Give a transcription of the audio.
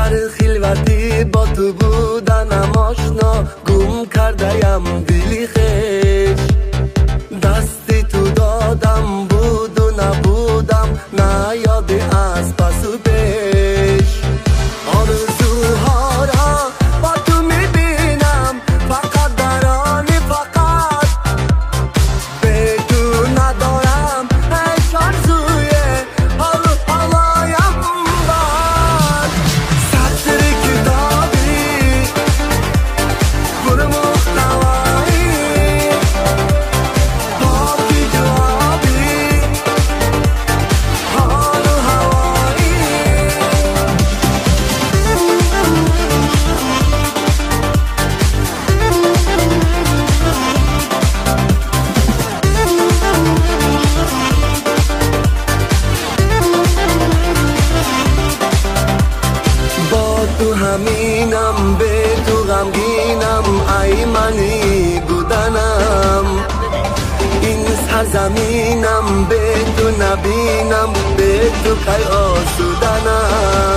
در خلوتی با تو بودنم آشنا، گم کردیم دلی خویش. دستی تو دادم بود و نبودم، نه یادی از پس و پیش. آرزوها را با تو میبینم، فقط در آنی فقط به تو ندارم هیچ آرزوی حال و هوایم باد. سطر کتابی پر محتوایی، پاکی جوابی حال و هوایی. با تو همینم، به تو غمگینم، ای منی بودنم. این سرزمینم به تو نبینم، به تو کی آسودنم.